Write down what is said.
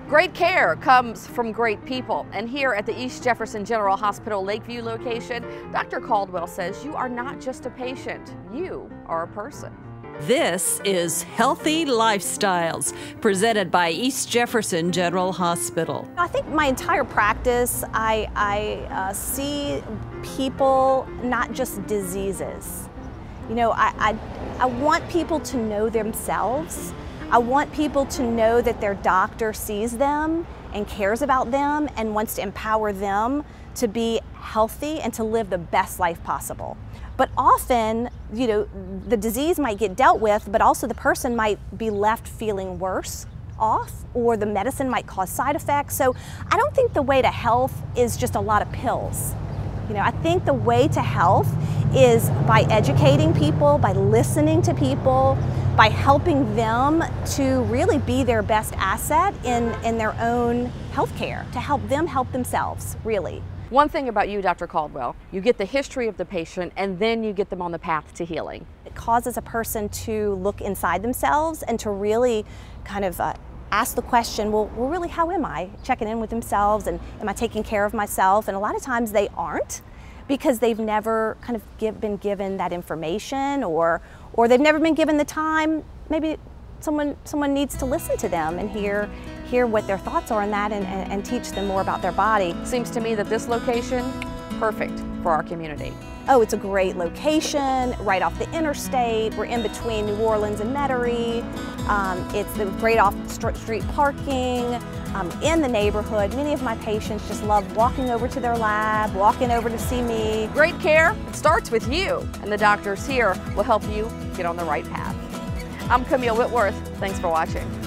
Great care comes from great people, and here at the East Jefferson General Hospital Lakeview location, Dr. Caldwell says you are not just a patient, you are a person. This is Healthy Lifestyles, presented by East Jefferson General Hospital. I think my entire practice, I see people, not just diseases. You know, I want people to know themselves. I want people to know that their doctor sees them and cares about them and wants to empower them to be healthy and to live the best life possible. But often, you know, the disease might get dealt with, but also the person might be left feeling worse off, or the medicine might cause side effects. So I don't think the way to health is just a lot of pills. You know, I think the way to health is by educating people, by listening to people, by helping them to really be their best asset in their own healthcare, to help them help themselves, really. One thing about you, Dr. Caldwell, you get the history of the patient and then you get them on the path to healing. It causes a person to look inside themselves and to really kind of ask the question, well, really, how am I? Checking in with themselves, and am I taking care of myself? And a lot of times they aren't, because they've never kind of been given that information, or they've never been given the time. Maybe someone needs to listen to them and hear what their thoughts are on that, and teach them more about their body. Seems to me that this location, perfect for our community. Oh, it's a great location, right off the interstate. We're in between New Orleans and Metairie. It's great off-street parking in the neighborhood. Many of my patients just love walking over to their lab, walking over to see me. Great care, it starts with you, and the doctors here will help you get on the right path. I'm Camille Whitworth. Thanks for watching.